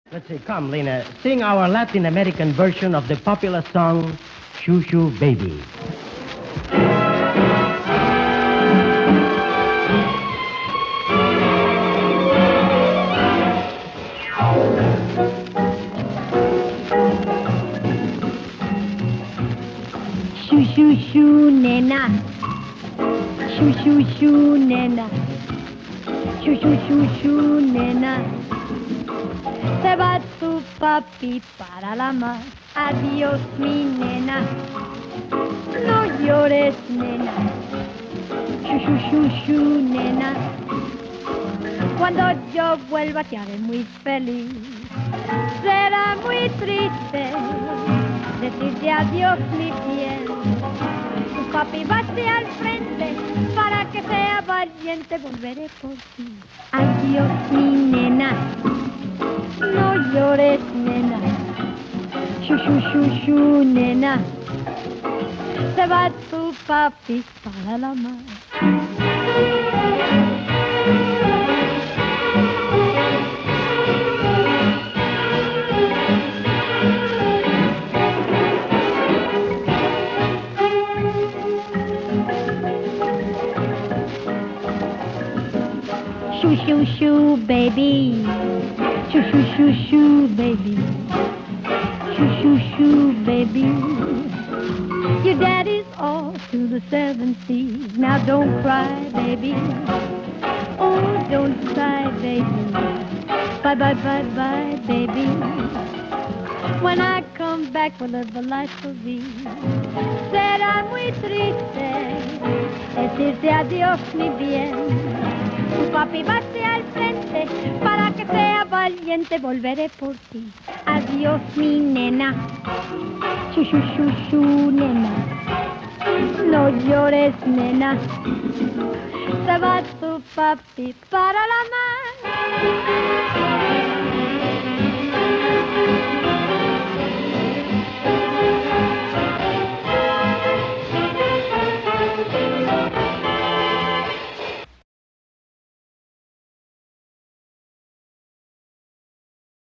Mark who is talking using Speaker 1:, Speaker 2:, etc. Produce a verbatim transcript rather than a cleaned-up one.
Speaker 1: Let's see, come, Lena, sing our Latin American version of the popular song, Shoo Shoo Baby.
Speaker 2: Shoo shoo shoo, nena. Shoo shoo shoo, nena. Shoo shoo shoo shoo, nena. Se va tu papi para la mar. Adiós, mi nena. No llores, nena. Shoo shoo shoo shoo, nena. Cuando yo vuelva te haré muy feliz. Será muy triste decirte adiós, mi bien. Tu papi va hacia el frente para que sea valiente. Volveré por ti. Adiós, mi nena. No llores, nena. Shoo shoo shoo shoo, nena. Se va tu papi para la mar. Shoo shoo shoo, baby. Shoo shoo shoo shoo, baby. Shoo shoo shoo, baby. Your daddy's off to the seven seas. Now don't cry, baby. Oh, don't cry, baby. Bye bye bye bye, baby. When I come back, we'll live a life for thee. Será muy triste decirte adiós, mi bien. Tu papi va hacia el frente para que sea valiente. Volveré por ti. Adiós, mi nena. Shoo shoo shoo shoo, nena. No llores, nena. Se va tu papi para la mar.